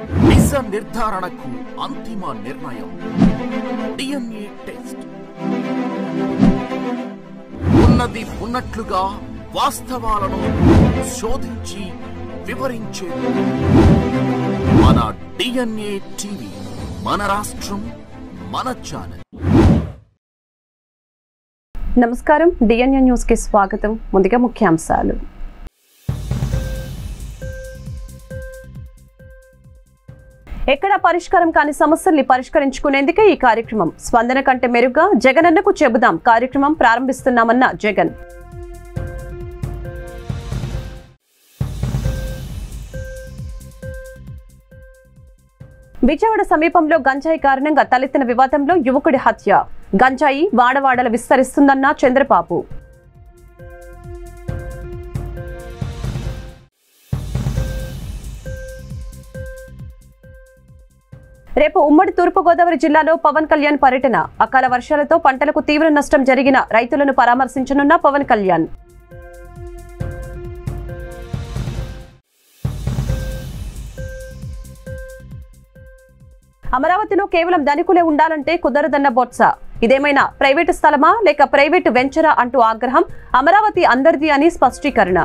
నిజ నిర్ధారణకు అంతిమ నిర్ణయం DNA టెస్ట్. ఉన్నది ఉన్నట్లుగా వాస్తవాలను శోధించి వివరించే మన DNA టీవీ, మన రాష్ట్రం, మన ఛానల్. నమస్కారం, DNA న్యూస్ కి స్వాగతం. ముందుగా ముఖ్యాంశాలు. ఎక్కడ పరిష్కారం కాని సమస్యల్ని పరిష్కరించుకునేందుకే ఈ కార్యక్రమం. స్పందన కంటే మెరుగ్గా జగనన్నకు చెబుదాం కార్యక్రమం ప్రారంభిస్తున్నామన్న జగన్. విజయవాడ సమీపంలో గంజాయి కారణంగా తలెత్తిన వివాదంలో యువకుడి హత్య. గంజాయి వాడవాడల విస్తరిస్తుందన్న చంద్రబాబు. రేపు ఉమ్మడి తూర్పుగోదావరి జిల్లాలో పవన్ కళ్యాణ్ పర్యటన. అకాల వర్షాలతో పంటలకు తీవ్ర నష్టం జరిగిన రైతులను పరామర్శించనున్న పవన్ కళ్యాణ్. అమరావతిలో కేవలం ధనికులే ఉండాలంటే కుదరదన్న బొత్స. ఇదేమైనా ప్రైవేటు స్థలమా లేక ప్రైవేటు వెంచరా అంటూ ఆగ్రహం. అమరావతి అందరిది అని స్పష్టీకరణ.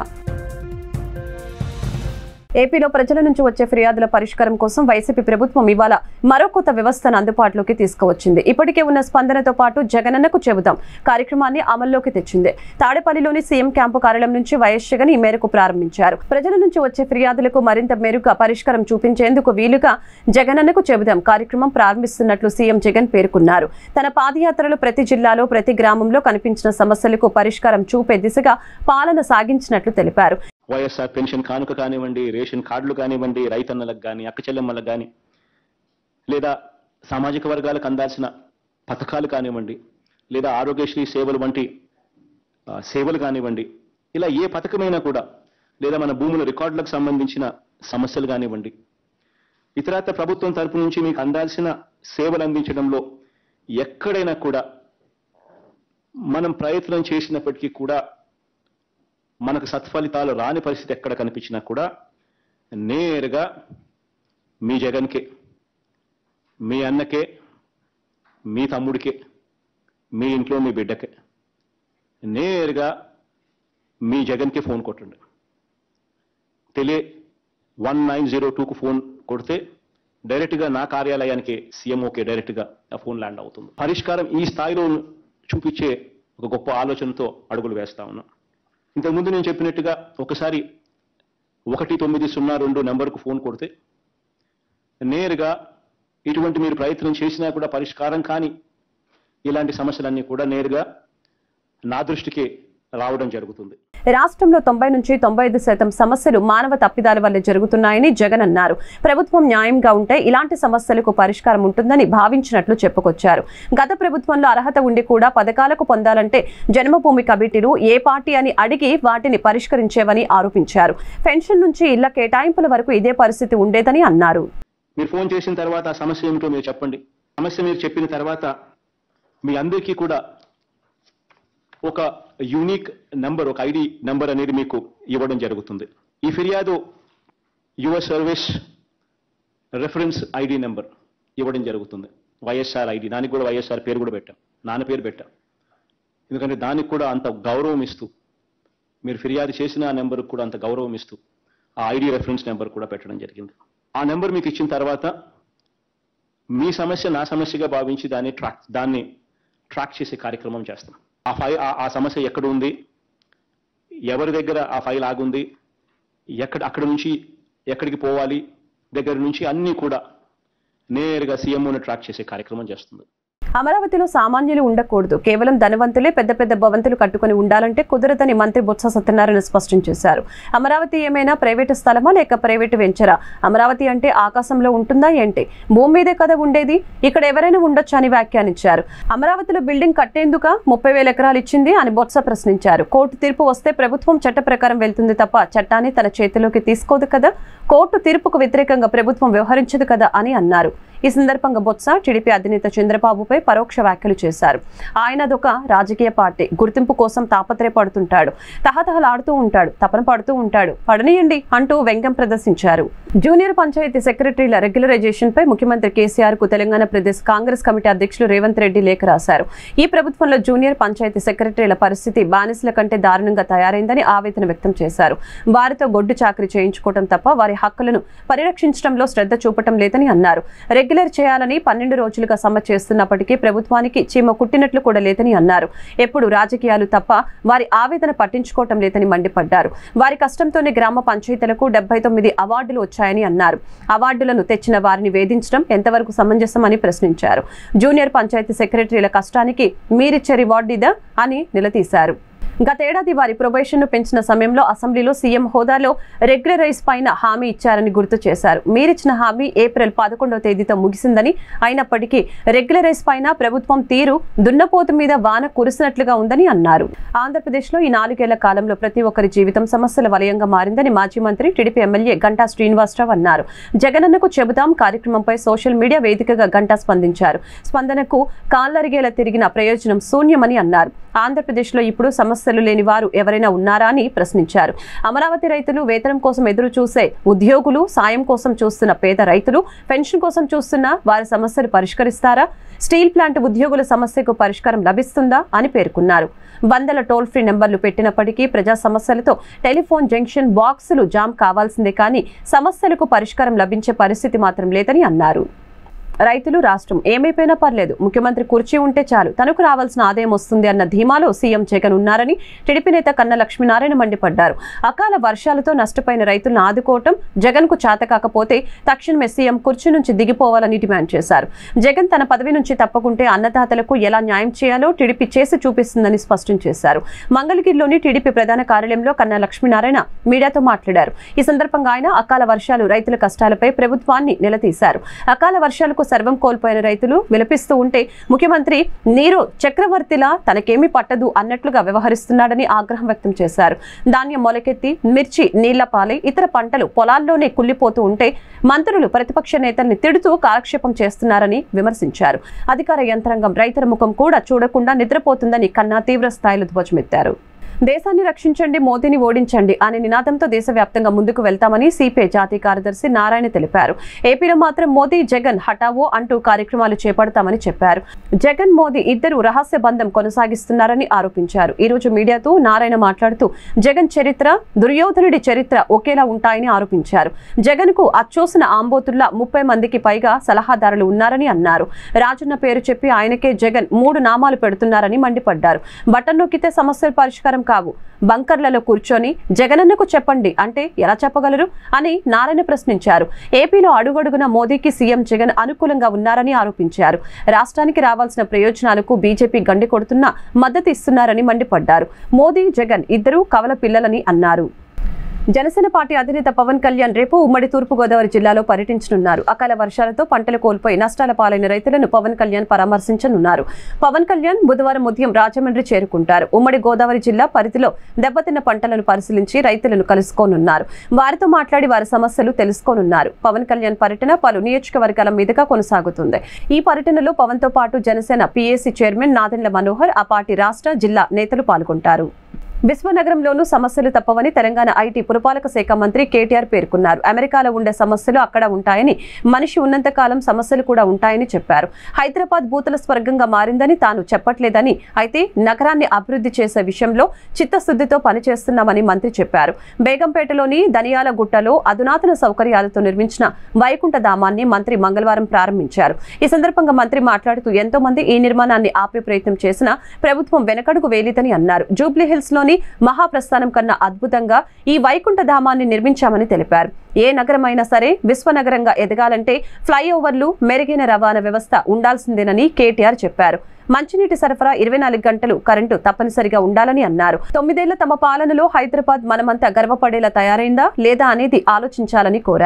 ఏపీలో ప్రజల నుంచి వచ్చే ఫిర్యాదుల పరిష్కారం కోసం వైసీపీ ప్రభుత్వం ఇవాళ మరో కొత్త వ్యవస్థను అందుబాటులోకి తీసుకువచ్చింది. ఇప్పటికే ఉన్న స్పందనతో పాటు జగనన్నకు చెబుదాం కార్యక్రమాన్ని అమల్లోకి తెచ్చింది. తాడేపల్లిలోని సీఎం క్యాంపు కార్యాలయం నుంచి వైఎస్ జగన్ ఈ మేరకు ప్రారంభించారు. ప్రజల నుంచి వచ్చే ఫిర్యాదులకు మరింత మెరుగ్గా పరిష్కారం చూపించేందుకు వీలుగా జగనన్నకు చెబుదాం కార్యక్రమం ప్రారంభిస్తున్నట్లు సీఎం జగన్ పేర్కొన్నారు. తన పాదయాత్రలో ప్రతి జిల్లాలో ప్రతి గ్రామంలో కనిపించిన సమస్యలకు పరిష్కారం చూపే దిశగా పాలన సాగించినట్లు తెలిపారు. వైఎస్ఆర్ పెన్షన్ కానుక కానివ్వండి, రేషన్ కార్డులు కానివ్వండి, రైతన్నలకు కానీ, అక్క చెల్లెమ్మలకు కానీ, లేదా సామాజిక వర్గాలకు అందాల్సిన పథకాలు కానివ్వండి, లేదా ఆరోగ్యశ్రీ సేవలు వంటి సేవలు కానివ్వండి, ఇలా ఏ పథకమైనా కూడా, లేదా మన భూముల రికార్డులకు సంబంధించిన సమస్యలు కానివ్వండి, ఇతరత్ర ప్రభుత్వం తరపు నుంచి మీకు అందాల్సిన సేవలు అందించడంలో ఎక్కడైనా కూడా మనం ప్రయత్నం చేసినప్పటికీ కూడా మనకు సత్ఫలితాలు రాని పరిస్థితి ఎక్కడ కనిపించినా కూడా నేరుగా మీ జగన్కే, మీ అన్నకే, మీ తమ్ముడికే, మీ ఇంట్లో మీ బిడ్డకే నేరుగా మీ జగన్కి ఫోన్ కొట్టండి. 1902కు ఫోన్ కొడితే డైరెక్ట్గా నా కార్యాలయానికి సీఎంఓకే డైరెక్ట్గా ఆ ఫోన్ ల్యాండ్ అవుతుంది. పరిష్కారం ఈ స్థాయిలో చూపించే ఒక గొప్ప ఆలోచనతో అడుగులు వేస్తా ఉన్నాం. ఇంతకుముందు నేను చెప్పినట్టుగా ఒకసారి 1902 నెంబర్కు ఫోన్ కొడితే నేరుగా ఇటువంటి మీరు ప్రయత్నం చేసినా కూడా పరిష్కారం కాని ఇలాంటి సమస్యలన్నీ కూడా నేరుగా నా దృష్టికి రావడం జరుగుతుంది. రాష్ట్రంలో 90 నుంచి 95% సమస్యలు మానవ తప్పిదాల వల్లే జరుగుతున్నాయని జగన్ అన్నారు. ప్రభుత్వం న్యాయంగా ఉంటే ఇలాంటి సమస్యలకు పరిష్కారం ఉంటుందని భావించినట్లు చెప్పుకొచ్చారు. గత ప్రభుత్వంలో అర్హత ఉండి కూడా పథకాలకు పొందాలంటే జన్మభూమి కమిటీలు ఏ పార్టీ అని అడిగి వాటిని పరిష్కరించేవని ఆరోపించారు. పెన్షన్ నుంచి ఇళ్ల కేటాయింపుల వరకు ఇదే పరిస్థితి ఉండేదని అన్నారు. మీరు ఫోన్ చేసిన తర్వాత ఆ సమస్య ఏమిటో మీరు చెప్పండి. సమస్య మీరు చెప్పిన తర్వాత మీ అందరికీ కూడా ఒక యూనిక్ నెంబర్, ఒక ఐడి నెంబర్ అనేది మీకు ఇవ్వడం జరుగుతుంది. ఈ ఫిర్యాదు your service reference ID number ఇవ్వడం జరుగుతుంది. వైఎస్ఆర్ ఐడి, దానికి కూడా వైఎస్ఆర్ పేరు కూడా పెట్టాం, నాన్న పేరు పెట్టాం. ఎందుకంటే దానికి కూడా అంత గౌరవం ఇస్తూ, మీరు ఫిర్యాదు చేసిన ఆ నెంబర్కి కూడా అంత గౌరవం ఇస్తూ ఆ ఐడి రెఫరెన్స్ నెంబర్ కూడా పెట్టడం జరిగింది. ఆ నెంబర్ మీకు ఇచ్చిన తర్వాత మీ సమస్య నా సమస్యగా భావించి దాన్ని ట్రాక్ చేసే కార్యక్రమం చేస్తాం. ఆ సమస్య ఎక్కడ ఉంది, ఎవరి దగ్గర ఆ ఫైల్ ఆగుంది, అక్కడ నుంచి ఎక్కడికి పోవాలి దగ్గర నుంచి అన్నీ కూడా నేరుగా సీఎంఓని ట్రాక్ చేసే కార్యక్రమం చేస్తుంది. అమరావతిలో సామాన్యులు ఉండకూడదు, కేవలం ధనవంతులే పెద్ద పెద్ద భవంతులు కట్టుకుని ఉండాలంటే కుదరదని మంత్రి బొత్స సత్యనారాయణ స్పష్టం చేశారు. అమరావతి ఏమైనా ప్రైవేటు స్థలమా లేక ప్రైవేటు వెంచరా? అమరావతి అంటే ఆకాశంలో ఉంటుందా ఏంటి? భూమి మీదే కదా ఉండేది, ఇక్కడ ఎవరైనా ఉండొచ్చు అని వ్యాఖ్యానించారు. అమరావతిలో బిల్డింగ్ కట్టేందుక 30,000 ఎకరాలు ఇచ్చింది అని బొత్స ప్రశ్నించారు. కోర్టు తీర్పు వస్తే ప్రభుత్వం చట్ట ప్రకారం వెళ్తుంది తప్ప చట్టాన్ని తన చేతిలోకి తీసుకోదు కదా. కోర్టు తీర్పుకు వ్యతిరేకంగా ప్రభుత్వం వ్యవహరించదు కదా అని అన్నారు. ఈ సందర్భంగా బొత్స టీడీపీ అధినేత చంద్రబాబుపై పరోక్ష వ్యాఖ్యలు చేశారు. ఆయన అదొక రాజకీయ పార్టీ, గుర్తింపు కోసం తాపత్రయపడుతుంటాడు, తహతహలాడుతూ ఉంటాడు, తపన పడుతూ ఉంటాడు, పడనీయండి అంటూ వ్యంగ్యం ప్రదర్శించారు. జూనియర్ పంచాయతీ సెక్రటరీల రెగ్యులరైజేషన్ పై ముఖ్యమంత్రి కేసీఆర్ కు తెలంగాణ ప్రదేశ్ కాంగ్రెస్ కమిటీ అధ్యక్షులు రేవంత్ రెడ్డి లేఖ రాశారు. ఈ ప్రభుత్వంలో జూనియర్ పంచాయతీ సెక్రటరీల పరిస్థితి బానిసల కంటే దారుణంగా తయారైందని ఆవేదన వ్యక్తం చేశారు. వారితో గొడ్డు చాకరీ చేయించుకోవడం తప్ప వారి హక్కులను పరిరక్షించడంలో శ్రద్ధ చూపటం లేదని అన్నారు. రెగ్యులర్ చేయాలని 12 రోజులుగా సమ్మె చేస్తున్నప్పటికీ ప్రభుత్వానికి చీమ కుట్టినట్లు కూడా లేదని అన్నారు. ఎప్పుడు రాజకీయాలు తప్ప వారి ఆవేదన పట్టించుకోవటం లేదని మండిపడ్డారు. వారి కష్టంతోనే గ్రామ పంచాయతీలకు 79 అవార్డులు వచ్చాయని అన్నారు. అవార్డులను తెచ్చిన వారిని వేధించడం ఎంతవరకు సమంజసమని ప్రశ్నించారు. జూనియర్ పంచాయతీ సెక్రటరీల కష్టానికి మీరిచ్చే రివార్డు ఇదా అని నిలదీశారు. గతేడాది వారి ప్రొబేషన్ ను పెంచిన సమయంలో అసెంబ్లీలో సీఎం హోదాలో రెగ్యులరైజ్ పైన హామీ ఇచ్చారని గుర్తు చేశారు. మీరిచ్చిన హామీ ఏప్రిల్ 11వ తేదీతో ముగిసిందని, అయినప్పటికీ రెగ్యులరైజ్ పైన ప్రభుత్వం తీరు దున్నపోతు మీద వాన కురిసినట్లుగా ఉందని అన్నారు. ఆంధ్రప్రదేశ్ లో ఈ 4 ఏళ్ల కాలంలో ప్రతి ఒక్కరి జీవితం సమస్యల వలయంగా మారిందని మాజీ మంత్రి టీడీపీ ఎమ్మెల్యే గంటా శ్రీనివాసరావు అన్నారు. జగనన్నకు చెబుతాం కార్యక్రమంపై సోషల్ మీడియా వేదికగా గంటా స్పందించారు. స్పందనకు కాళ్లరిగేలా తిరిగిన ప్రయోజనం శూన్యమని అన్నారు. ఆంధ్రప్రదేశ్ లో ఇప్పుడు సమస్యలు లేని వారు ఎవరైనా ఉన్నారా అని ప్రశ్నించారు. అమరావతి రైతులు, వేతనం కోసం ఎదురు చూసే ఉద్యోగులు, సాయం కోసం చూస్తున్న పేద రైతులు, పెన్షన్ కోసం చూస్తున్న వారి సమస్యలు పరిష్కరిస్తారా? స్టీల్ ప్లాంట్ ఉద్యోగుల సమస్యకు పరిష్కారం లభిస్తుందా అని పేర్కొన్నారు. 100 టోల్ ఫ్రీ నెంబర్లు పెట్టినప్పటికీ ప్రజా సమస్యలతో టెలిఫోన్ జంక్షన్ బాక్సులు జామ్ కావాల్సిందే కానీ సమస్యలకు పరిష్కారం లభించే పరిస్థితి మాత్రం లేదని అన్నారు. రైతులు, రాష్ట్రం ఏమైపోయినా పర్లేదు, ముఖ్యమంత్రి కుర్చీ ఉంటే చాలు, తనకు రావాల్సిన ఆదాయం వస్తుంది అన్న ధీమాలో సీఎం జగన్ ఉన్నారని టీడీపీ నేత కన్నా లక్ష్మీనారాయణ మండిపడ్డారు. అకాల వర్షాలతో నష్టపోయిన రైతులను ఆదుకోవటం జగన్ కు చేత కాకపోతే తక్షణమే సీఎం కుర్చీ నుంచి దిగిపోవాలని డిమాండ్ చేశారు. జగన్ తన పదవి నుంచి తప్పకుంటే అన్నదాతలకు ఎలా న్యాయం చేయాలో టీడీపీ చేసి చూపిస్తుందని స్పష్టం చేశారు. మంగళగిరిలోని టీడీపీ ప్రధాన కార్యాలయంలో కన్నా లక్ష్మీనారాయణ మీడియాతో మాట్లాడారు. ఈ సందర్భంగా ఆయన అకాల వర్షాలు, రైతుల కష్టాలపై ప్రభుత్వాన్ని నిలదీశారు. అకాల వర్షాలకు సర్వం కోల్పోయిన రైతులు విలపిస్తూ ఉంటే ముఖ్యమంత్రి నీరు చక్రవర్తిలా తనకేమీ పట్టదు అన్నట్లుగా వ్యవహరిస్తున్నాడని ఆగ్రహం వ్యక్తం చేశారు. ధాన్యం మొలకెత్తి మిర్చి నీళ్ల పాలై ఇతర పంటలు పొలాల్లోనే కుళ్లిపోతూ ఉంటే మంత్రులు ప్రతిపక్ష నేతల్ని తిడుతూ కాలక్షేపం చేస్తున్నారని విమర్శించారు. అధికార యంత్రాంగం రైతుల ముఖం కూడా చూడకుండా నిద్రపోతుందని కన్నా తీవ్ర స్థాయిలో ధ్వజమెత్తారు. దేశాన్ని రక్షించండి, మోదీని ఓడించండి అనే నినాదంతో దేశవ్యాప్తంగా ముందుకు వెళ్తామని సిపిఐ జాతీయ కార్యదర్శి నారాయణ తెలిపారు. ఏపీలో మాత్రం మోదీ, జగన్ హఠావో అంటూ కార్యక్రమాలు చేపడతామని చెప్పారు. జగన్, మోదీ ఇద్దరు రహస్య బంధం కొనసాగిస్తున్నారని ఆరోపించారు. ఈ రోజు మీడియాతో నారాయణ మాట్లాడుతూ జగన్ చరిత్ర, దుర్యోధనుడి చరిత్ర ఒకేలా ఉంటాయని ఆరోపించారు. జగన్ కు అచ్చోసిన ఆంబోతుల్లా 30 మందికి పైగా సలహాదారులు ఉన్నారని అన్నారు. రాజన్న పేరు చెప్పి ఆయనకే జగన్ 3 నామాలు పెడుతున్నారని మండిపడ్డారు. బటన్ నొక్కితే సమస్యల పరిష్కారం కావు, బంకర్లలో కూర్చొని జగనన్నకు చెప్పండి అంటే ఎలా చెప్పగలరు అని నారాయణ ప్రశ్నించారు. ఏపీలో అడుగడుగున మోదీకి సీఎం జగన్ అనుకూలంగా ఉన్నారని ఆరోపించారు. రాష్ట్రానికి రావాల్సిన ప్రయోజనాలకు బీజేపీ గండి కొడుతున్నా మద్దతు ఇస్తున్నారని మండిపడ్డారు. మోదీ, జగన్ ఇద్దరూ కవల పిల్లలని అన్నారు. జనసేన పార్టీ అధినేత పవన్ కళ్యాణ్ రేపు ఉమ్మడి తూర్పుగోదావరి జిల్లాలో పర్యటించనున్నారు. అకాల వర్షాలతో పంటలు కోల్పోయి నష్టాల పాలైన రైతులను పవన్ కళ్యాణ్ పరామర్శించనున్నారు. పవన్ కళ్యాణ్ బుధవారం ఉదయం రాజమండ్రి చేరుకుంటారు. ఉమ్మడి గోదావరి జిల్లా పరిధిలో దెబ్బతిన్న పంటలను పరిశీలించి రైతులను కలుసుకోనున్నారు. వారితో మాట్లాడి వారి సమస్యలు తెలుసుకోనున్నారు. పవన్ కళ్యాణ్ పర్యటన పలు నియోజకవర్గాల మీదుగా కొనసాగుతుంది. ఈ పర్యటనలో పవన్ తో పాటు జనసేన పీఏసీ చైర్మన్ నాదెండ్ల మనోహర్, ఆ పార్టీ రాష్ట్ర, జిల్లా నేతలు పాల్గొంటారు. విశ్వనగరంలోనూ సమస్యలు తప్పవని తెలంగాణ ఐటీ పురపాలక శాఖ మంత్రి కేటీఆర్ పేర్కొన్నారు. అమెరికాలో ఉండే సమస్యలు అక్కడ ఉంటాయని, మనిషి ఉన్నంత కాలం సమస్యలు కూడా ఉంటాయని చెప్పారు. హైదరాబాద్ భూతల స్వర్గంగా మారిందని తాను చెప్పట్లేదని, అయితే నగరాన్ని అభివృద్ధి చేసే విషయంలో చిత్తశుద్ధితో పనిచేస్తున్నామని మంత్రి చెప్పారు. బేగంపేటలోని దనియాల గుట్టలో అధునాతన సౌకర్యాలతో నిర్మించిన వైకుంఠ ధామాన్ని మంత్రి మంగళవారం ప్రారంభించారు. ఈ సందర్భంగా మంత్రి మాట్లాడుతూ ఎంతో మంది ఈ నిర్మాణాన్ని ఆపే ప్రయత్నం చేసినా ప్రభుత్వం వెనకడుగు వేయలేదని అన్నారు. జూబ్లీహిల్స్ లోని మహాప్రస్థానం కన్నా అద్భుతంగా ఈ వైకుంఠ ధామాన్ని నిర్మించామని తెలిపారు. ఏ నగరమైనా సరే విశ్వనగరంగా ఎదగాలంటే ఫ్లైఓవర్లు, మెరుగైన రవాణా వ్యవస్థ ఉండాల్సిందేనని కేటీఆర్ చెప్పారు. మంచినీటి సరఫరా, 24 గంటలు కరెంటు తప్పనిసరిగా ఉండాలని అన్నారు. 9 ఏళ్ల తమ పాలనలో హైదరాబాద్ మనమంతా గర్వపడేలా తయారైందా లేదా అనేది ఆలోచించాలని కోరారు.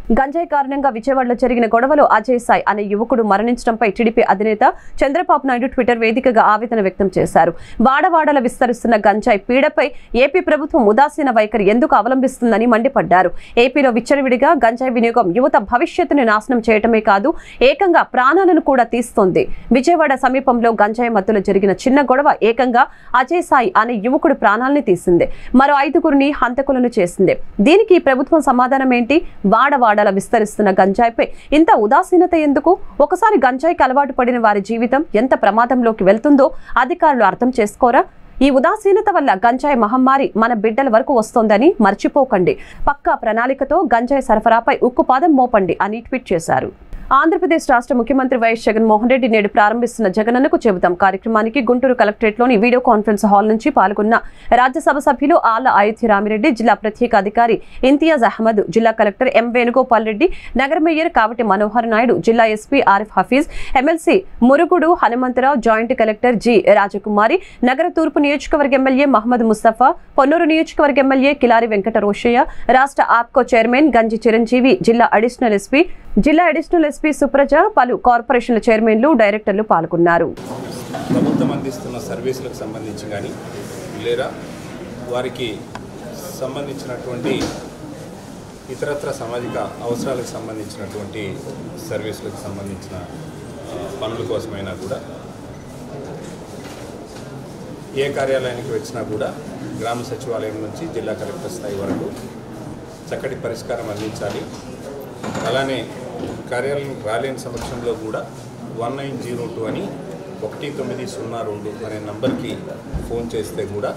గంజాయి కారణంగా విజయవాడలో జరిగిన గొడవలో అజయ్ సాయి అనే యువకుడు మరణించడంపై టీడీపీ అధినేత చంద్రబాబు నాయుడు ట్విట్టర్ వేదికగా ఆవేదన వ్యక్తం చేశారు. వాడవాడల విస్తరిస్తున్న గంజాయి పీడపై ఏపీ ప్రభుత్వం ఉదాసీన వైఖరి ఎందుకు అవలంబిస్తుందని మండిపడ్డారు. ఏపీలో విచ్చలవిడిగా గంజాయి వినియోగం యువత భవిష్యత్తును నాశనం చేయటమే కాదు, ఏకంగా ప్రాణాలను కూడా తీస్తోంది. విజయవాడ సమీపంలో గంజాయి మత్తులో జరిగిన చిన్న గొడవ ఏకంగా అజయ్ సాయి అనే యువకుడు ప్రాణాలని తీసింది. మరో 5గురిని హంతకులను చేసింది. దీనికి ప్రభుత్వం సమాధానం ఏంటి? వాడవాడల విస్తరిస్తున్న గంజాయిపై ఇంత ఉదాసీనత ఎందుకు? ఒకసారి గంజాయికి అలవాటు పడిన వారి జీవితం ఎంత ప్రమాదంలోకి వెళ్తుందో అధికారులు అర్థం చేసుకోరా? ఈ ఉదాసీనత వల్ల గంజాయి మహమ్మారి మన బిడ్డల వరకు వస్తోందని మర్చిపోకండి. పక్కా ప్రణాళికతో గంజాయి సరఫరాపై ఉక్కుపాదం మోపండి అని ట్వీట్ చేశారు. ఆంధ్రప్రదేశ్ రాష్ట్ర ముఖ్యమంత్రి వైఎస్ జగన్మోహన్ రెడ్డి నేడు ప్రారంభిస్తున్న జగనన్నకు చెబుతాం కార్యక్రమానికి గుంటూరు కలెక్టరేట్లోని వీడియో కాన్ఫరెన్స్ హాల్ నుంచి పాల్గొన్న రాజ్యసభ సభ్యులు ఆళ్ల అయోధ్య రామిరెడ్డి, జిల్లా ప్రత్యేక అధికారి ఇంతియాజ్ అహ్మద్, జిల్లా కలెక్టర్ ఎం వేణుగోపాల్ రెడ్డి, నగర మేయర్ కావటి మనోహర్ నాయుడు, జిల్లా SP Arif Hafeez, MLC Murugudu Hanumantha Rao, joint collector G Rajakumari, నగర తూర్పు నియోజకవర్గ ఎమ్మెల్యే మహమ్మద్ ముస్తఫా, పొన్నూరు నియోజకవర్గ ఎమ్మెల్యే కిలారి వెంకట రోషయ్య, రాష్ట్ర ఆప్కో చైర్మన్ గంజి చిరంజీవి, జిల్లా అడిషనల్ ఎస్పీ సుప్రజ, పలు కార్పొరేషన్ల చైర్మన్లు, డైరెక్టర్లు పాల్గొన్నారు. ప్రభుత్వం అందిస్తున్న సర్వీసులకు సంబంధించి కానీ లేదా వారికి సంబంధించినటువంటి ఇతరత్ర సామాజిక అవసరాలకు సంబంధించినటువంటి సర్వీసులకు సంబంధించిన పనుల కోసమైనా కూడా ఏ కార్యాలయానికి వచ్చినా కూడా గ్రామ సచివాలయం నుంచి జిల్లా కలెక్టర్ స్థాయి వరకు చక్కటి పరిష్కారం అందించాలి. అలానే కార్యాలయం రాలేని సమక్షంలో కూడా 1902 అని 1902 అనే నంబర్కి ఫోన్ చేస్తే కూడా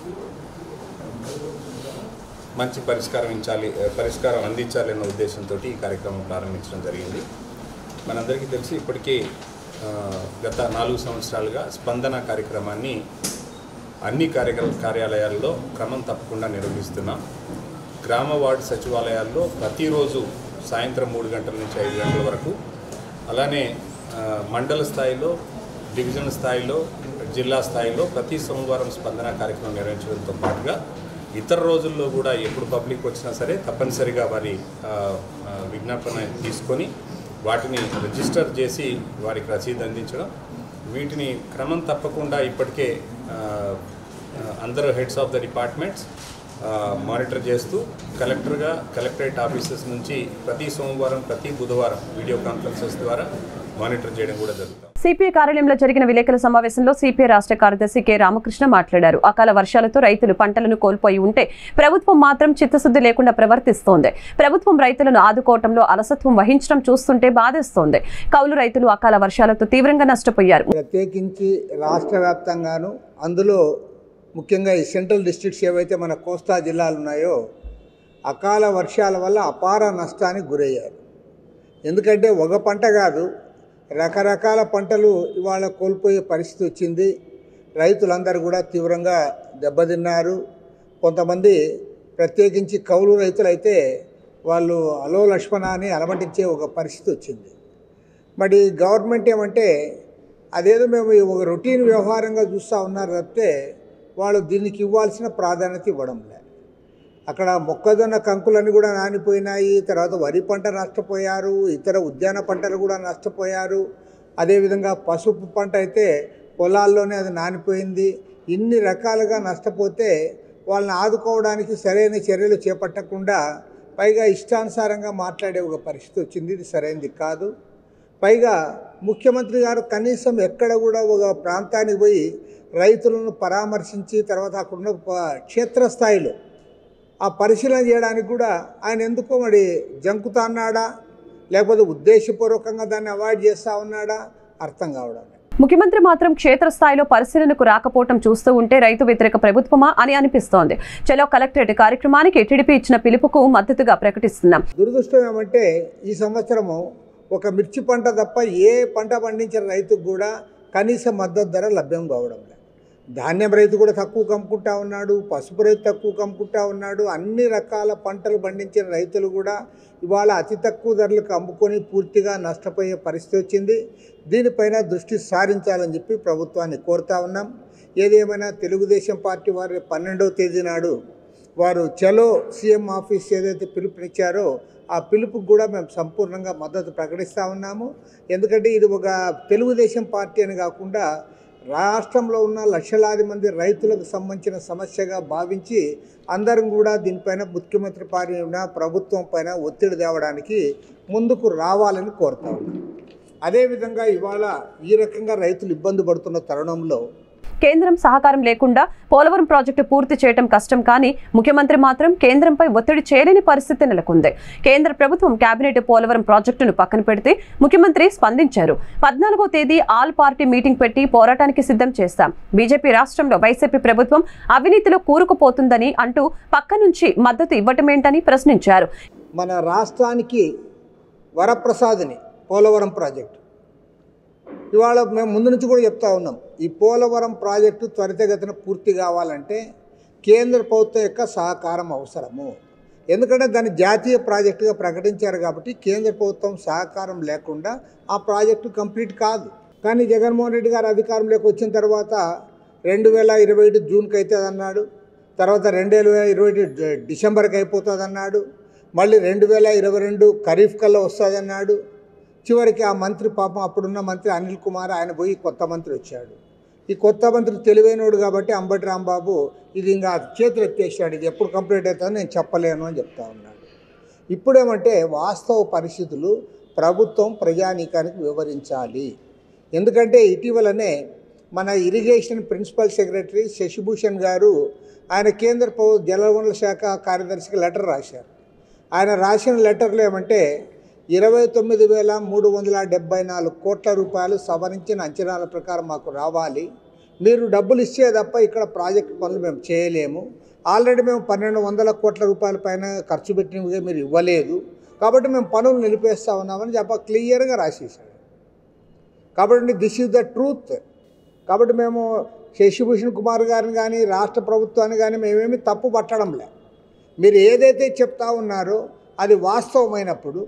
మంచి పరిష్కారం అందించాలి అన్న ఉద్దేశంతో ఈ కార్యక్రమం ప్రారంభించడం జరిగింది. మనందరికీ తెలిసి ఇప్పటికే గత 4 సంవత్సరాలుగా స్పందన కార్యక్రమాన్ని అన్ని కార్యాలయాల్లో క్రమం తప్పకుండా నిర్వహిస్తున్నాం. గ్రామ వార్డు సచివాలయాల్లో ప్రతిరోజు సాయంత్రం 3 గంటల నుంచి 5 గంటల వరకు, అలానే మండల స్థాయిలో, డివిజన్ స్థాయిలో, జిల్లా స్థాయిలో ప్రతి సోమవారం స్పందన కార్యక్రమం నిర్వహించడంతో పాటుగా ఇతర రోజుల్లో కూడా ఎప్పుడు పబ్లిక్ వచ్చినా సరే తప్పనిసరిగా వారి విజ్ఞాపన తీసుకొని వాటిని రిజిస్టర్ చేసి వారికి రసీదు అందించడం, వీటిని క్రమం తప్పకుండా ఇప్పటికే అందరూ heads of the departments monitor చేస్తూ కలెక్టరేట్ ఆఫీసెస్ నుంచి ప్రతి సోమవారం, ప్రతి బుధవారం వీడియో కాన్ఫరెన్సెస్ ద్వారా మానిటర్ చేయడం కూడా జరుగుతుంది. సిపిఐ కార్యాలయంలో జరిగిన విలేకరుల సమావేశంలో సిపిఐ రాష్ట్ర కార్యదర్శి కె రామకృష్ణ మాట్లాడారు. అకాల వర్షాలతో రైతులు పంటలను కోల్పోయి ఉంటే ప్రభుత్వం మాత్రం చిత్తశుద్ధి లేకుండా ప్రవర్తిస్తోంది. ప్రభుత్వం రైతులను ఆదుకోవడంలో అలసత్వం వహించడం చూస్తుంటే బాధేస్తోంది. కౌలు రైతులు అకాల వర్షాలతో తీవ్రంగా నష్టపోయారు. ప్రత్యేకించి రాష్ట్ర వ్యాప్తంగాను, అందులో ముఖ్యంగా ఈ సెంట్రల్ డిస్ట్రిక్ట్స్ ఏవైతే మన కోస్తా జిల్లాలు ఉన్నాయో అకాల వర్షాల వల్ల అపార నష్టానికి గురయ్యారు. ఎందుకంటే ఒక పంట కాదు, రకరకాల పంటలు ఇవాళ కోల్పోయే పరిస్థితి వచ్చింది. రైతులందరూ కూడా తీవ్రంగా దెబ్బతిన్నారు. కొంతమంది ప్రత్యేకించి కౌలు రైతులైతే వాళ్ళు అలో లక్ష్మణ అని అలమటించే ఒక పరిస్థితి వచ్చింది. మరి గవర్నమెంట్ ఏమంటే అదేదో మేము ఒక రొటీన్ వ్యవహారంగా చూస్తూ ఉన్నారు తప్పితే వాళ్ళు దీనికి ఇవ్వాల్సిన ప్రాధాన్యత ఇవ్వడం లేదు. అక్కడ మొక్కజొన్న కంకులన్నీ కూడా నానిపోయినాయి, తర్వాత వరి పంట నష్టపోయారు, ఇతర ఉద్యాన పంటలు కూడా నష్టపోయారు. అదేవిధంగా పసుపు పంట అయితే పొలాల్లోనే అది నానిపోయింది. ఇన్ని రకాలుగా నష్టపోతే వాళ్ళని ఆదుకోవడానికి సరైన చర్యలు చేపట్టకుండా పైగా ఇష్టానుసారంగా మాట్లాడే ఒక పరిస్థితి వచ్చింది. ఇది సరైనది కాదు. పైగా ముఖ్యమంత్రి గారు కనీసం ఎక్కడ కూడా ఒక ప్రాంతానికి పోయి రైతులను పరామర్శించి తర్వాత అక్కడున్న క్షేత్రస్థాయిలో ఆ పరిశీలన చేయడానికి కూడా ఆయన ఎందుకో మరి జంకుతా అన్నాడా, లేకపోతే ఉద్దేశపూర్వకంగా దాన్ని అవాయిడ్ చేస్తూ ఉన్నాడా అర్థం కావడం. ముఖ్యమంత్రి మాత్రం క్షేత్రస్థాయిలో పరిశీలనకు రాకపోవడం చూస్తూ ఉంటే రైతు వ్యతిరేక ప్రభుత్వమా అని అనిపిస్తోంది. చలో కలెక్టరేట్ కార్యక్రమానికి టీడీపీ ఇచ్చిన పిలుపుకు మద్దతుగా ప్రకటిస్తున్నాం. దురదృష్టం ఏమంటే ఈ సంవత్సరము ఒక మిర్చి పంట తప్ప ఏ పంట పండించిన రైతుకు కూడా కనీస మద్దతు ధర లభ్యం కావడం లేదు. ధాన్యం రైతు కూడా తక్కువ కమ్ముకుంటా ఉన్నాడు, పసుపు రైతు తక్కువ కమ్ముకుంటా ఉన్నాడు. అన్ని రకాల పంటలు పండించిన రైతులు కూడా ఇవాళ అతి తక్కువ ధరలకు అమ్ముకొని పూర్తిగా నష్టపోయే పరిస్థితి వచ్చింది. దీనిపైన దృష్టి సారించాలని చెప్పి ప్రభుత్వాన్ని కోరుతా ఉన్నాం. ఏదేమైనా తెలుగుదేశం పార్టీ వారి 12వ తేదీ నాడు వారు చలో సీఎం ఆఫీస్ ఏదైతే పిలుపునిచ్చారో ఆ పిలుపుకు కూడా మేము సంపూర్ణంగా మద్దతు ప్రకటిస్తూ ఉన్నాము. ఎందుకంటే ఇది ఒక తెలుగుదేశం పార్టీ అని కాకుండా రాష్ట్రంలో ఉన్న లక్షలాది మంది రైతులకు సంబంధించిన సమస్యగా భావించి అందరం కూడా దీనిపైన ముఖ్యమంత్రి పైన ప్రభుత్వం పైన ఒత్తిడి తేవడానికి ముందుకు రావాలని కోరుతా ఉన్నాం. అదేవిధంగా ఇవాళ ఈ రకంగా రైతులు ఇబ్బంది పడుతున్న తరుణంలో కేంద్రం సహకారం లేకుండా పోలవరం ప్రాజెక్టు పూర్తి చేయడం కష్టం, కానీ ముఖ్యమంత్రి మాత్రం కేంద్రంపై ఒత్తిడి చేయలేని పరిస్థితి నెలకొంది. కేంద్ర ప్రభుత్వం కేబినెట్ పోలవరం ప్రాజెక్టును పక్కన పెడితే ముఖ్యమంత్రి స్పందించారు. 14వ తేదీ ఆల్ పార్టీ మీటింగ్ పెట్టి పోరాటానికి సిద్ధం చేస్తాం. బీజేపీ రాష్ట్రంలో వైసీపీ ప్రభుత్వం అవినీతిలో కూరుకుపోతుందని అంటూ పక్క నుంచి మద్దతు ఇవ్వటమేంటని ప్రశ్నించారు. మన రాష్ట్రానికి వరప్రసాదిని పోలవరం ప్రాజెక్టు ఇవాళ మేము ముందు నుంచి కూడా చెప్తా ఉన్నాం. ఈ పోలవరం ప్రాజెక్టు త్వరితగతిన పూర్తి కావాలంటే కేంద్ర ప్రభుత్వం యొక్క సహకారం అవసరము. ఎందుకంటే దాన్ని జాతీయ ప్రాజెక్టుగా ప్రకటించారు కాబట్టి కేంద్ర ప్రభుత్వం సహకారం లేకుండా ఆ ప్రాజెక్టు కంప్లీట్ కాదు. కానీ జగన్మోహన్ రెడ్డి గారు అధికారంలోకి వచ్చిన తర్వాత 2021 జూన్కి అవుతుంది అన్నాడు, తర్వాత 2022 డిసెంబర్కి అయిపోతుంది అన్నాడు, మళ్ళీ 2022 ఖరీఫ్ కల్లా వస్తుంది అన్నాడు. చివరికి ఆ మంత్రి పాపం అప్పుడున్న మంత్రి అనిల్ కుమార్ ఆయన పోయి కొత్త మంత్రి వచ్చాడు. ఈ కొత్త మంత్రి తెలివైనోడు కాబట్టి అంబటి రాంబాబు ఇది ఇంకా చేతులు ఎత్తేసాడు, ఇది ఎప్పుడు కంప్లీట్ అవుతుందో నేను చెప్పలేను అని చెప్తా ఉన్నాడు. ఇప్పుడేమంటే వాస్తవ పరిస్థితులు ప్రభుత్వం ప్రజానీకానికి వివరించాలి. ఎందుకంటే ఇటీవలనే మన ఇరిగేషన్ ప్రిన్సిపల్ సెక్రటరీ శశిభూషణ్ గారు ఆయన కేంద్ర జలవనరుల శాఖ కార్యదర్శికి లెటర్ రాశారు. ఆయన రాసిన లెటర్లో ఏమంటే 29,374 కోట్ల రూపాయలు సవరించిన అంచనాల ప్రకారం మాకు రావాలి, మీరు డబ్బులు ఇచ్చే తప్ప ఇక్కడ ప్రాజెక్టు పనులు మేము చేయలేము, ఆల్రెడీ మేము 1,200 కోట్ల రూపాయల పైన ఖర్చు పెట్టినవిగా మీరు ఇవ్వలేదు, కాబట్టి మేము పనులు నిలిపేస్తా ఉన్నామని క్లియర్గా రాసేసాడు. కాబట్టి దిస్ ఈజ్ ద ట్రూత్. కాబట్టి మేము శశిభూషణ్ కుమార్ గారిని కానీ రాష్ట్ర ప్రభుత్వాన్ని కానీ మేమేమి తప్పు పట్టడంలే. మీరు ఏదైతే చెప్తా ఉన్నారో అది వాస్తవమైనప్పుడు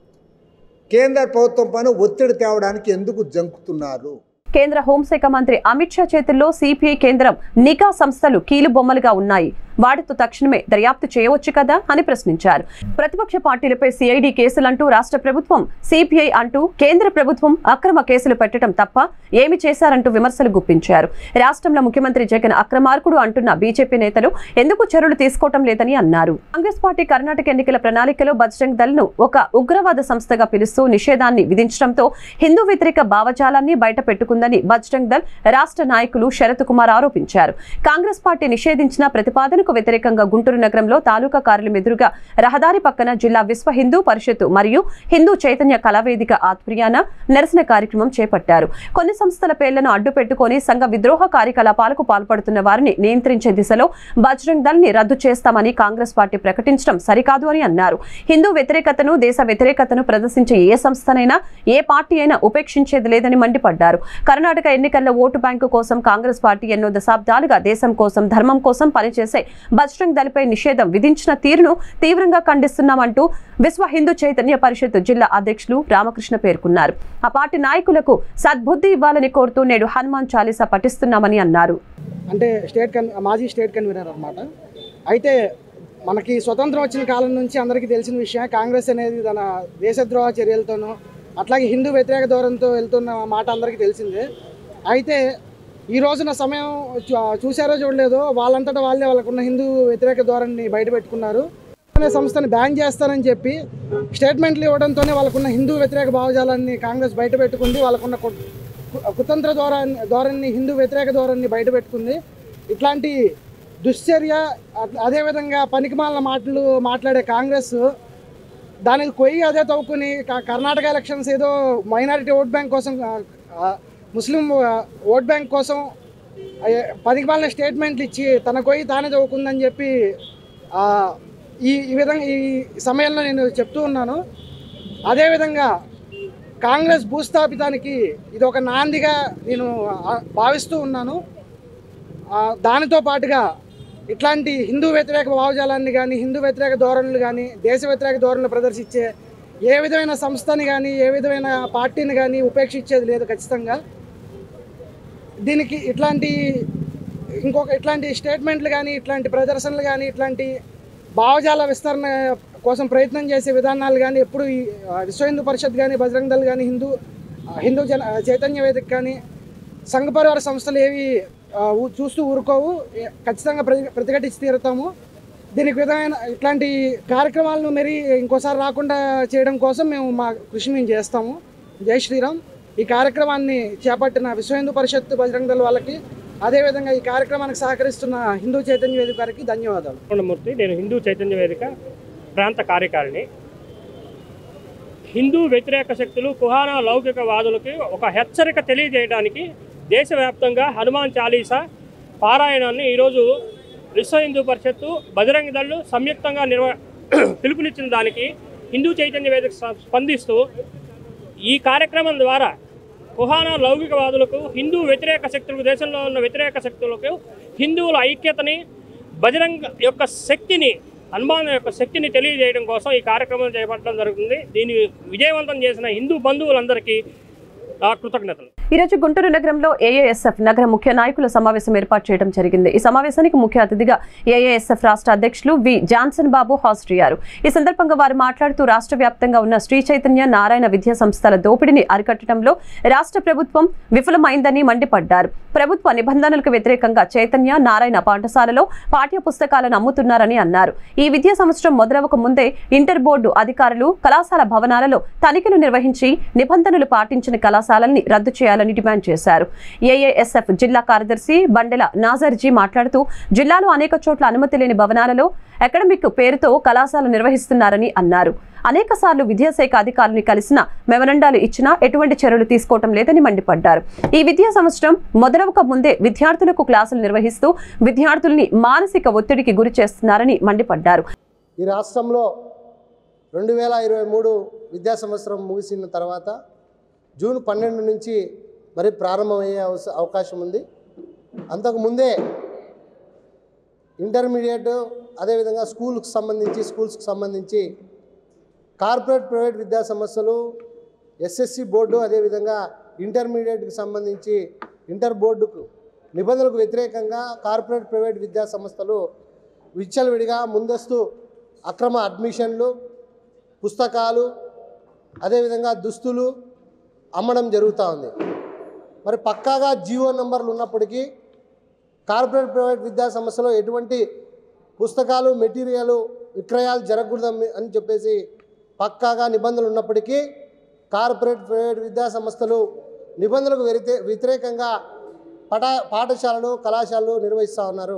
కేంద్ర ప్రభుత్వం పైన ఒత్తిడి తేవడానికి ఎందుకు జంకుతున్నారు? కేంద్ర హోంశాఖ మంత్రి అమిత్ షా చేతుల్లో సిపిఐ కేంద్రం నిఘా సంస్థలు కీలుబొమ్మలుగా ఉన్నాయి, వాటితో తక్షణమే దర్యాప్తు చేయవచ్చు కదా అని ప్రశ్నించారు. ప్రతిపక్ష పార్టీలపై సిఐడి కేసులంటూ రాష్ట్ర ప్రభుత్వం, సిపిఐ అంటూ కేంద్ర ప్రభుత్వం అక్రమ కేసులు పెట్టడం తప్ప ఏమి చేశారంటూ విమర్శలు గుప్పించారు. రాష్ట్రంలో ముఖ్యమంత్రి జగన్ అక్రమార్కుడు అంటున్న బీజేపీ నేతలు ఎందుకు చర్యలు తీసుకోవటం లేదని అన్నారు. కాంగ్రెస్ పార్టీ కర్ణాటక ఎన్నికల ప్రణాళికలో బజరంగ్ దళ్ ను ఒక ఉగ్రవాద సంస్థగా పిలుస్తూ నిషేధాన్ని విధించడంతో హిందూ వ్యతిరేక భావజాలాన్ని బయట పెట్టుకుందని బజరంగ్ దళ్ రాష్ట్ర నాయకులు శరత్ కుమార్ ఆరోపించారు. కాంగ్రెస్ పార్టీ నిషేధించిన ప్రతిపాదన వ్యతిరేకంగా గుంటూరు నగరంలో తాలూకా కార్యాలయం ఎదురుగా రహదారి పక్కన జిల్లా విశ్వ హిందూ పరిషత్ మరియు హిందూ చైతన్య కళావేదిక ఆధ్వర్యాన నిరసన కార్యక్రమం చేపట్టారు. కొన్ని సంస్థల పేర్లను అడ్డు పెట్టుకుని సంఘ విద్రోహ కార్యకలాపాలకు పాల్పడుతున్న వారిని నియంత్రించే దిశలో బజరంగ్ దళ్ ని రద్దు చేస్తామని కాంగ్రెస్ పార్టీ ప్రకటించడం సరికాదు అని అన్నారు. హిందూ వ్యతిరేకతను, దేశ వ్యతిరేకతను ప్రదర్శించే ఏ సంస్థనైనా, ఏ పార్టీ అయినా ఉపేక్షించేది లేదని మండిపడ్డారు. కర్ణాటక ఎన్నికల్లో ఓటు బ్యాంకు కోసం కాంగ్రెస్ పార్టీ ఎన్నో దశాబ్దాలుగా దేశం కోసం, ధర్మం కోసం పనిచేసే బజరంగ్ దళ్ పై నిషేధం విధించిన తీరును తీవ్రంగా ఖండిస్తున్నామంటూ విశ్వ హిందూ చైతన్య పరిషత్ జిల్లా అధ్యక్షులు రామకృష్ణ పేర్కొన్నారు. ఆ పార్టీ నాయకులకు సద్బుద్ధి ఇవ్వాలని కోరుతూ నేడు హనుమాన్ చాలీసా పఠిస్తున్నామని అన్నారు. అంటే మాజీ స్టేట్ కన్వీనర్ అన్నమాట. అయితే మనకి స్వతంత్రం వచ్చిన కాలం నుంచి అందరికీ తెలిసిన విషయం, కాంగ్రెస్ అనేది తన దేశద్రోహ చర్యలతోనూ అట్లాగే హిందూ వ్యతిరేక ధోరణితో వెళ్తున్న మాట అందరికీ తెలిసిందే. అయితే ఈ రోజున సమయం చూసారో చూడలేదో వాళ్ళంతటా వాళ్ళే వాళ్ళకున్న హిందూ వ్యతిరేక ధోరణిని బయట పెట్టుకున్నారు. అనే సంస్థని బ్యాన్ చేస్తారని చెప్పి స్టేట్మెంట్లు ఇవ్వడంతోనే వాళ్ళకున్న హిందూ వ్యతిరేక భావజాలాన్ని కాంగ్రెస్ బయట పెట్టుకుంది. వాళ్ళకున్న కుతంత్ర ధోరణిని, హిందూ వ్యతిరేక ధోరణిని బయట పెట్టుకుంది. ఇట్లాంటి దుశ్చర్య, అదేవిధంగా పనికిమాలిన మాటలు మాట్లాడే కాంగ్రెస్ దానికి కొయ్యి అదే తవ్వుకుని కర్ణాటక ఎలక్షన్స్ ఏదో మైనారిటీ ఓట్ బ్యాంక్ కోసం, ముస్లిం ఓట్ బ్యాంక్ కోసం పనికిమాలిన స్టేట్మెంట్లు ఇచ్చి తన కొయ్యి తానే తవ్వుకుందని చెప్పి ఈ విధంగా ఈ సమయంలో నేను చెప్తూ ఉన్నాను. అదేవిధంగా కాంగ్రెస్ భూస్థాపితానికి ఇది ఒక నాందిగా నేను భావిస్తూ ఉన్నాను. దానితో పాటుగా ఇట్లాంటి హిందూ వ్యతిరేక భావజాలాన్ని కానీ, హిందూ వ్యతిరేక ధోరణులు కానీ, దేశ వ్యతిరేక ధోరణులు ప్రదర్శించే ఏ విధమైన సంస్థని కానీ, ఏ విధమైన పార్టీని కానీ ఉపేక్షించేది లేదు ఖచ్చితంగా. దీనికి ఇంకొక ఇట్లాంటి స్టేట్మెంట్లు కానీ, ఇట్లాంటి ప్రదర్శనలు కానీ, ఇట్లాంటి భావజాల విస్తరణ కోసం ప్రయత్నం చేసే విధానాలు కానీ ఎప్పుడు ఈ విశ్వ హిందూ పరిషత్ కానీ, బజరంగ దళ్ కానీ, హిందూ చైతన్య వేదిక కానీ, సంఘ పరివార సంస్థలు ఏవి చూస్తూ ఊరుకోవు. ఖచ్చితంగా ప్రతిఘటించి తీరుతాము. దీనికి విధమైన ఇట్లాంటి కార్యక్రమాలను మరి ఇంకోసారి రాకుండా చేయడం కోసం మా కృషి మేము చేస్తాము. జై శ్రీరామ్. ఈ కార్యక్రమాన్ని చేపట్టిన విశ్వ హిందూ పరిషత్, బజరంగ దళ్ వాళ్ళకి, అదేవిధంగా ఈ కార్యక్రమానికి సహకరిస్తున్న హిందూ చైతన్య వేదిక వారికి ధన్యవాదాలు. మూర్తి, నేను హిందూ చైతన్య వేదిక ప్రాంత కార్యకారిణి. హిందూ వ్యతిరేక శక్తులు, కుహానా లౌకికవాదులకి ఒక హెచ్చరిక తెలియజేయడానికి దేశవ్యాప్తంగా హనుమాన్ చాలీసా పారాయణాన్ని ఈరోజు విశ్వ హిందూ పరిషత్తు, బజరంగ దళ్ సంయుక్తంగా పిలుపునిచ్చిన దానికి హిందూ చైతన్య వేదిక స్పందిస్తూ ఈ కార్యక్రమం ద్వారా కుహానా లౌకికవాదులకు, హిందూ వ్యతిరేక శక్తులకు, దేశంలో ఉన్న వ్యతిరేక శక్తులకు హిందువుల ఐక్యతని, బజరంగ యొక్క శక్తిని, హనుమాన్ యొక్క శక్తిని తెలియజేయడం కోసం ఈ కార్యక్రమం చేపట్టడం జరుగుతుంది. దీన్ని విజయవంతం చేసిన హిందూ బంధువులందరికీ కృతజ్ఞతలు. ఈరోజు గుంటూరు నగరంలో ఏఏఎస్ఎఫ్ నగర ముఖ్య నాయకుల సమావేశం ఏర్పాటు చేయడం జరిగింది. ఈ సమావేశానికి ముఖ్య అతిథిగా ఏఏఎస్ఎఫ్ రాష్ట్ర అధ్యక్షులు వి జాన్సన్ బాబు హాజరయ్యారు. ఈ సందర్భంగా వారు మాట్లాడుతూ రాష్ట్ర వ్యాప్తంగా ఉన్న శ్రీ చైతన్య నారాయణ విద్యా సంస్థల దోపిడీని అరికట్టడంలో రాష్ట్ర ప్రభుత్వం విఫలమైందని మండిపడ్డారు. ప్రభుత్వ నిబంధనలకు వ్యతిరేకంగా చైతన్య నారాయణ పాఠశాలలో పాఠ్య పుస్తకాలను అమ్ముతున్నారని అన్నారు. ఈ విద్యా సంవత్సరం మొదలవక ముందే ఇంటర్ బోర్డు అధికారులు కళాశాల భవనాలలో తనిఖీలు నిర్వహించి నిబంధనలు పాటించిన కళాశాలల్ని రద్దు చేయాలని డిమాండ్ చేశారు. ఏఏఎస్ఎఫ్ జిల్లా కార్యదర్శి బండెల నాజర్జీ మాట్లాడుతూ జిల్లాలో అనేక చోట్ల అనుమతి లేని భవనాలలో అకాడమిక్ పేరుతో కళాశాల నిర్వహిస్తున్నారని అన్నారు. అనేక సార్లు విద్యాశాఖ అధికారులను కలిసిన మెమరండాలు ఇచ్చినా ఎటువంటి చర్యలు తీసుకోవటం లేదని మండిపడ్డారు. ఈ విద్యా సంవత్సరం మొదలవక ముందే విద్యార్థులకు క్లాసులు నిర్వహిస్తూ విద్యార్థుల్ని మానసిక ఒత్తిడికి గురి చేస్తున్నారని మండిపడ్డారు. ఈ రాష్ట్రంలో 2023 విద్యా సంవత్సరం ముగిసిన తర్వాత జూన్ 12 నుంచి మరి ప్రారంభమయ్యే అవకాశం ఉంది. అంతకుముందే ఇంటర్మీడియట్, అదేవిధంగా స్కూల్స్కి సంబంధించి కార్పొరేట్ ప్రైవేట్ విద్యా సంస్థలు, ఎస్ఎస్సి బోర్డు, అదేవిధంగా ఇంటర్మీడియట్కి సంబంధించి ఇంటర్ బోర్డుకు నిబంధనలకు వ్యతిరేకంగా కార్పొరేట్ ప్రైవేట్ విద్యా సంస్థలు విచ్చలవిడిగా ముందస్తు అక్రమ అడ్మిషన్లు, పుస్తకాలు, అదేవిధంగా దుస్తులు అమ్మడం జరుగుతూ ఉంది. మరి పక్కాగా జీవో నంబర్లు ఉన్నప్పటికీ కార్పొరేట్ ప్రైవేట్ విద్యా సంస్థలో ఎటువంటి పుస్తకాలు, మెటీరియల్ విక్రయాలు జరగకూడదు అని చెప్పేసి పక్కాగా నిబంధనలు ఉన్నప్పటికీ కార్పొరేట్ ప్రైవేట్ విద్యా సంస్థలు నిబంధనలకు వ్యతిరేకంగా పాఠశాలలు, కళాశాలలు నిర్వహిస్తూ ఉన్నారు.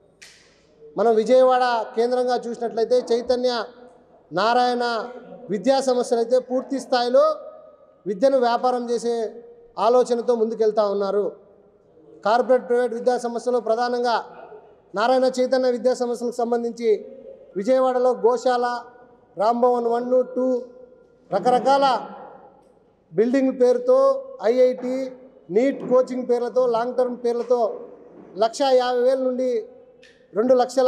మనం విజయవాడ కేంద్రంగా చూసినట్లయితే చైతన్య నారాయణ విద్యా సంస్థలు అయితే పూర్తి స్థాయిలో విద్యను వ్యాపారం చేసే ఆలోచనతో ముందుకెళ్తూ ఉన్నారు. కార్పొరేట్ ప్రైవేట్ విద్యా సంస్థలు ప్రధానంగా నారాయణ చైతన్య విద్యా సంస్థలకు సంబంధించి విజయవాడలో గోశాల, రాంభవన్ 1, 2 రకరకాల బిల్డింగ్ పేరుతో, ఐఐటి, నీట్ కోచింగ్ పేర్లతో, లాంగ్ టర్మ్ పేర్లతో 1,50,000 నుండి 2 లక్షల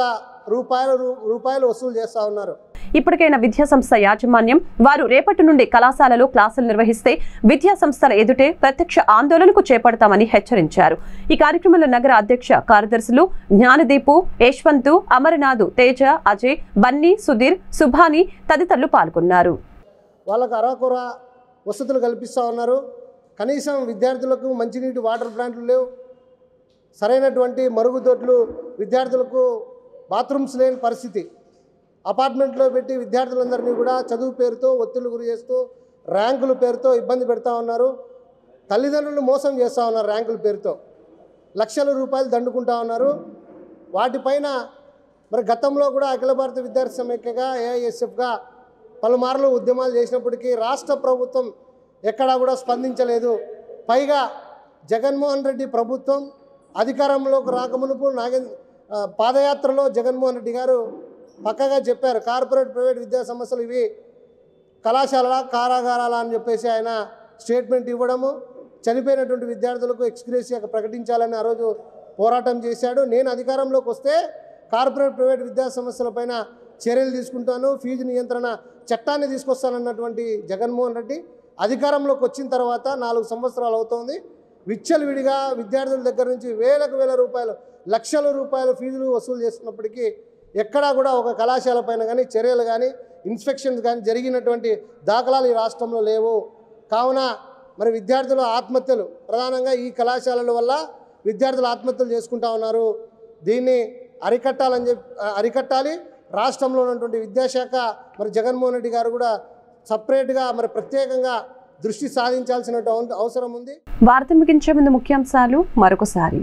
రూపాయలు వసూలు చేస్తూ ఉన్నారు. ఇప్పటికైనా విద్యా సంస్థ యాజమాన్యం వారు రేపటి నుండి కళాశాలలో క్లాసులు నిర్వహిస్తే విద్యా సంస్థల ఎదుటే ప్రత్యక్ష ఆందోళనకు చేపడతామని హెచ్చరించారు. ఈ కార్యక్రమంలో నగర అధ్యక్ష కార్యదర్శులు జ్ఞానదీపు, యశ్వంతు, అమరనాథ్, తేజ, అజయ్, బన్నీ, సుధీర్, సుభాని తదితరులు పాల్గొన్నారు. వాళ్ళకు అరాకొర వసతులు కల్పిస్తూ ఉన్నారు. కనీసం విద్యార్థులకు మంచినీటి వాటర్ ప్లాంట్లు లేవు, సరైనటువంటి మరుగుదొడ్లు, విద్యార్థులకు బాత్రూమ్స్ లేని పరిస్థితి. అపార్ట్మెంట్లో పెట్టి విద్యార్థులందరినీ కూడా చదువు పేరుతో ఒత్తిళ్లు గురి చేస్తూ, ర్యాంకుల పేరుతో ఇబ్బంది పెడతా ఉన్నారు. తల్లిదండ్రులు మోసం చేస్తూ ఉన్నారు. ర్యాంకుల పేరుతో లక్షల రూపాయలు దండుకుంటా ఉన్నారు. వాటిపైన మరి గతంలో కూడా అఖిల భారత విద్యార్థి సమైక్యగా, ఏఐఎస్ఎఫ్గా పలుమార్లు ఉద్యమాలు చేసినప్పటికీ రాష్ట్ర ప్రభుత్వం ఎక్కడా కూడా స్పందించలేదు. పైగా జగన్మోహన్ రెడ్డి ప్రభుత్వం అధికారంలోకి రాకమునుపు పాదయాత్రలో జగన్మోహన్ రెడ్డి గారు పక్కగా చెప్పారు, కార్పొరేట్ ప్రైవేట్ విద్యా సంస్థలు ఇవి కళాశాల, కారాగారాల అని చెప్పేసి ఆయన స్టేట్మెంట్ ఇవ్వడము, చనిపోయినటువంటి విద్యార్థులకు ఎక్స్గ్రేషియా ప్రకటించాలని ఆ రోజు పోరాటం చేశాడు. నేను అధికారంలోకి వస్తే కార్పొరేట్ ప్రైవేట్ విద్యా సంస్థలపైన చర్యలు తీసుకుంటాను, ఫీజు నియంత్రణ చట్టాన్ని తీసుకొస్తానన్నటువంటి జగన్మోహన్ రెడ్డి అధికారంలోకి వచ్చిన తర్వాత 4 సంవత్సరాలు అవుతోంది. విచ్చలవిడిగా విద్యార్థుల దగ్గర నుంచి వేల రూపాయలు, లక్షల రూపాయల ఫీజులు వసూలు చేస్తున్నప్పటికీ ఎక్కడా కూడా ఒక కళాశాల పైన కానీ చర్యలు కానీ ఇన్స్పెక్షన్స్ కానీ జరిగినటువంటి దాఖలాలు ఈ రాష్ట్రంలో లేవు. కావున మరి విద్యార్థుల ఆత్మహత్యలు ప్రధానంగా ఈ కళాశాలల వల్ల విద్యార్థులు ఆత్మహత్యలు చేసుకుంటా ఉన్నారు. దీన్ని అరికట్టాలి. రాష్ట్రంలో ఉన్నటువంటి విద్యాశాఖ మరి జగన్మోహన్ రెడ్డి గారు కూడా సపరేట్గా మరి ప్రత్యేకంగా దృష్టి సాధించాల్సిన అవసరం ఉంది. వార్త ముగించే ముందు ముఖ్యాంశాలు మరొకసారి.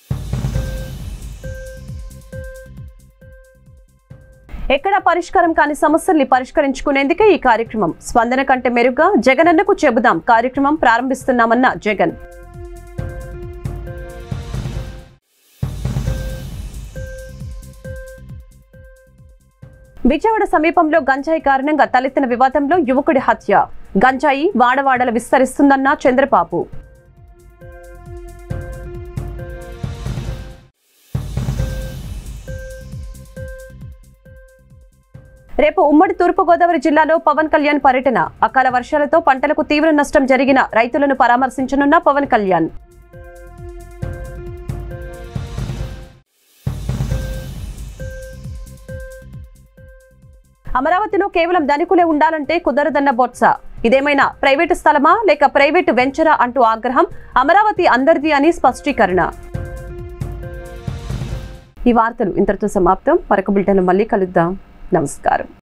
ఎక్కడా పరిష్కారం కాని సమస్యల్ని పరిష్కరించుకునేందుకే ఈ కార్యక్రమం. స్పందన కంటే మెరుగ్గా జగనన్నకు చెబుదాం కార్యక్రమం ప్రారంభిస్తున్నామన్న జగన్. విజయవాడ సమీపంలో గంజాయి కారణంగా తలెత్తిన వివాదంలో యువకుడి హత్య. గంజాయి వాడవాడల విస్తరిస్తుందన్న చంద్రబాబు. రేపు ఉమ్మడి తూర్పుగోదావరి జిల్లాలో పవన్ కళ్యాణ్ పర్యటన. అకాల వర్షాలతో పంటలకు తీవ్ర నష్టం జరిగిన రైతులను పరామర్శించనున్న పవన్ కళ్యాణ్. అమరావతిలో కేవలం ధనికులే ఉండాలంటే కుదరదన్న బొత్స. ఇదేమైనా ప్రైవేటు స్థలమా లేక ప్రైవేటు వెంచరా అంటూ ఆగ్రహం. అమరావతి అందరిది అని స్పష్టీకరణ. ఈ వార్తలు ఇంతటితో సమాప్తం. మరొక బులెటిన్లో మళ్ళీ కలుద్దాం. నమస్కారం.